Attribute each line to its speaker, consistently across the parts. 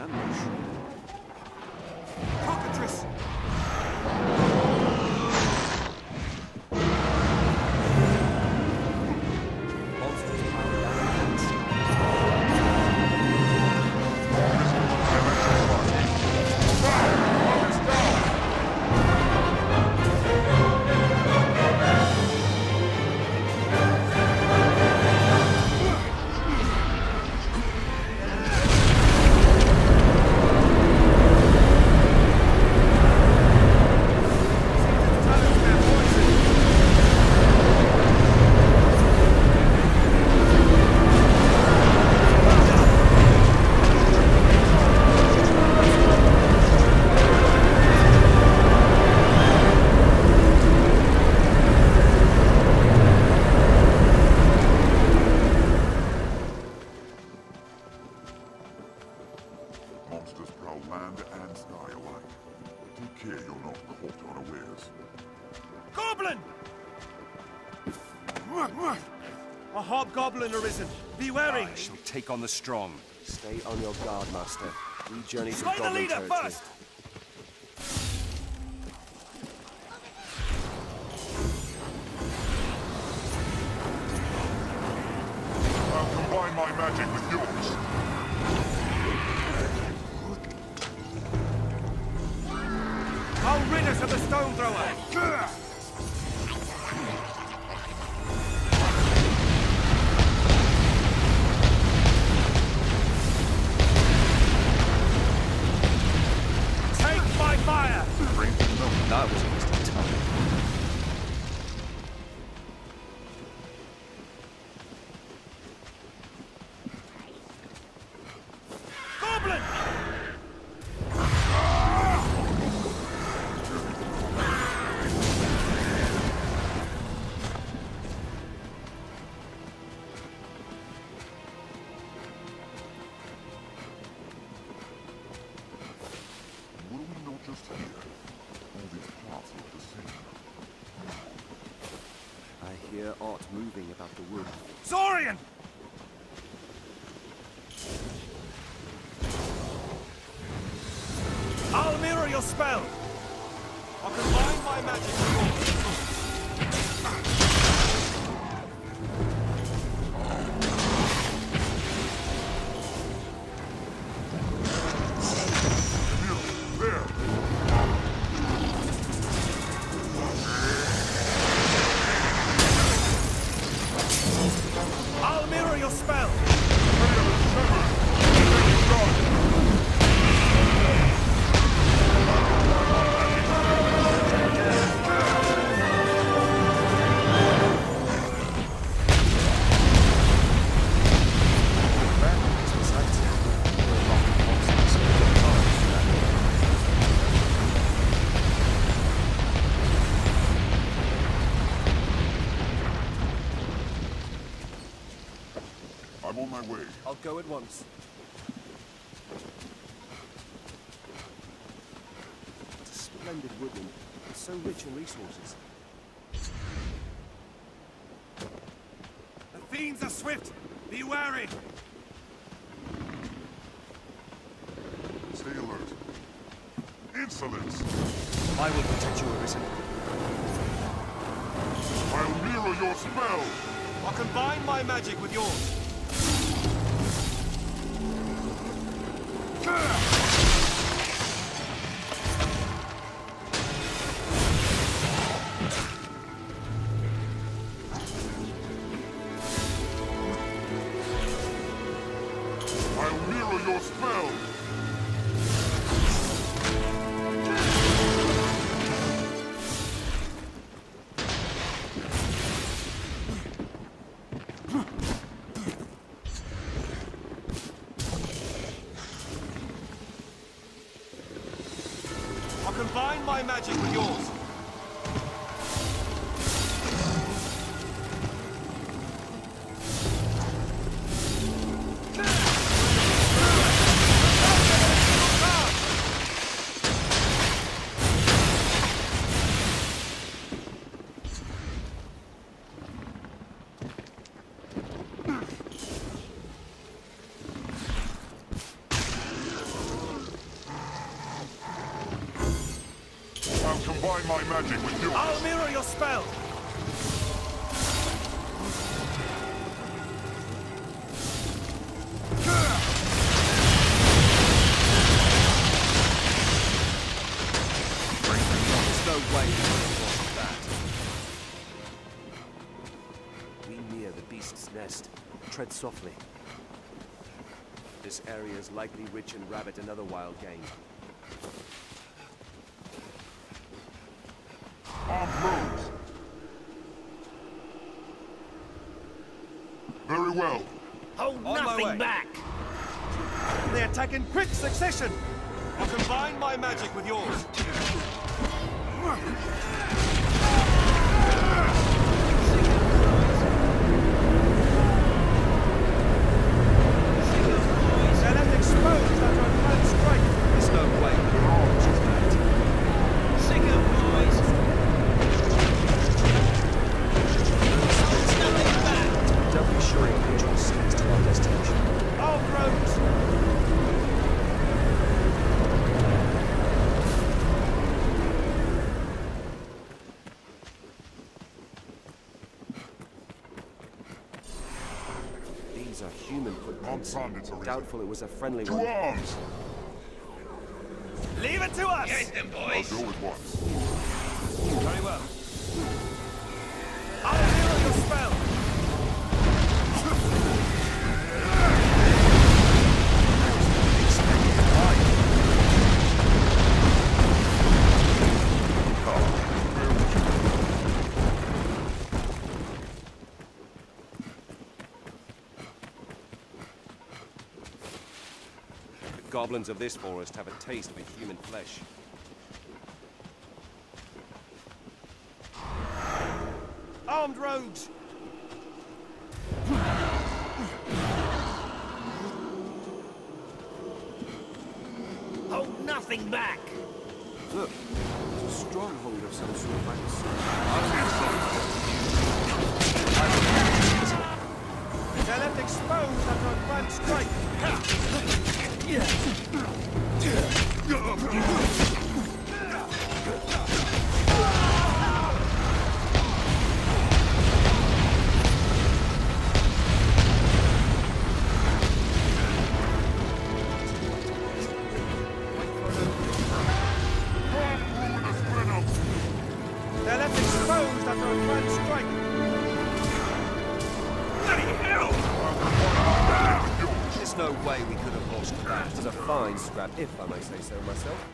Speaker 1: ambush.
Speaker 2: Cockatrice!
Speaker 3: Monsters prowl land and sky alike. Take care you're not caught unawares.
Speaker 2: Goblin! A hobgoblin arisen. Be wary.
Speaker 1: I shall take on the strong. Stay on your guard, Master. We journey to
Speaker 2: Slay the
Speaker 1: goblin
Speaker 2: leader
Speaker 1: territory.
Speaker 2: first!
Speaker 3: I'll combine my magic with yours.
Speaker 2: I'll rid us of the stone thrower! Take my fire!
Speaker 1: That was a waste of time.
Speaker 2: Goblin!
Speaker 3: What do we know just here? All these parts look the same.
Speaker 1: I hear art moving about the wood.
Speaker 2: Saurian! I'll mirror your spell! I'll combine my magic with yours.
Speaker 3: There!
Speaker 2: I'll mirror your spell!
Speaker 3: I'm on my way.
Speaker 1: I'll go at once. It's a splendid woodland. It's so rich in resources.
Speaker 2: The fiends are swift! Be wary!
Speaker 3: Stay alert. Insolence!
Speaker 1: I will protect you, Arisen.
Speaker 3: I'll mirror your spell!
Speaker 2: I'll combine my magic with yours.
Speaker 3: I'll mirror your spell!
Speaker 2: I'll combine my magic with yours.
Speaker 3: I'll combine my magic with yours.
Speaker 2: I'll mirror your spell.
Speaker 1: There's no way we could have lost that. We near the beast's nest. Tread softly. This area is likely rich in rabbit and other wild game.
Speaker 3: Armed rogues. Very well.
Speaker 2: Hold nothing back. They attack in quick succession. I'll combine my magic with yours. They're left exposed after a planned strike.
Speaker 1: There's no way we could have lost that.
Speaker 4: Sick of boys. Nothing back.
Speaker 1: Don't be sure you'll control seas to our destination.
Speaker 2: Armed rogues.
Speaker 1: These are human footprints.
Speaker 3: Bandits are
Speaker 1: Doubtful it was a friendly
Speaker 3: To
Speaker 1: one.
Speaker 3: arms!
Speaker 2: Leave it to us.
Speaker 4: Get them
Speaker 3: I'll
Speaker 4: boys.
Speaker 3: go at once.
Speaker 2: Very well. I'll mirror your spell.
Speaker 1: The goblins of this forest have a taste for human flesh.
Speaker 2: Armed rogues.
Speaker 4: Hold nothing back.
Speaker 1: Look, there's a stronghold of some sort by the sea.
Speaker 2: They're left exposed after a planned strike. They're left exposed after a planned strike.
Speaker 1: There's no way we could have lost that. It was a fine scrap, if I may say so myself.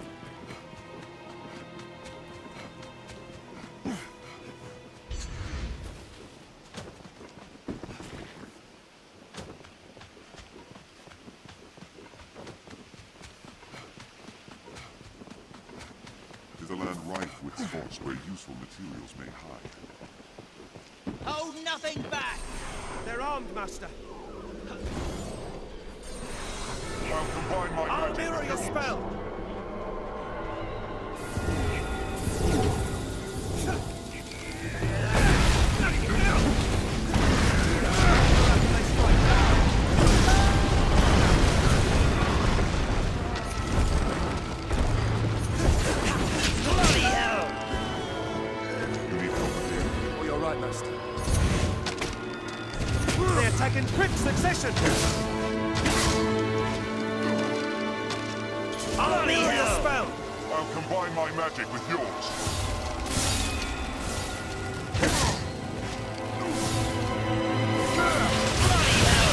Speaker 3: Is a land rife with spots where useful materials may hide.
Speaker 4: Hold nothing back.
Speaker 2: They're armed, Master.
Speaker 3: I'll combine my
Speaker 2: I'll
Speaker 3: magic
Speaker 2: mirror
Speaker 3: with
Speaker 2: your
Speaker 3: yours.
Speaker 2: spell.
Speaker 4: Bloody hell.
Speaker 3: You need help here.
Speaker 1: Oh, you're right, Master.
Speaker 2: They attack in quick succession. I'll
Speaker 4: Bloody
Speaker 2: mirror your
Speaker 4: hell.
Speaker 2: spell.
Speaker 3: I'll combine my magic with yours.
Speaker 4: Bloody hell.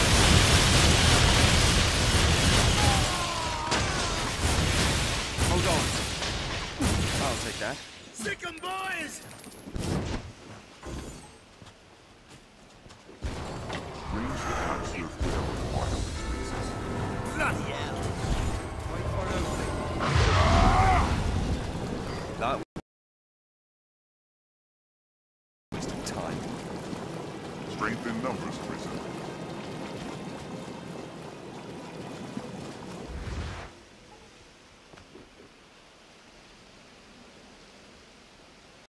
Speaker 1: Hold on. I'll take that.
Speaker 4: Sick 'em boys.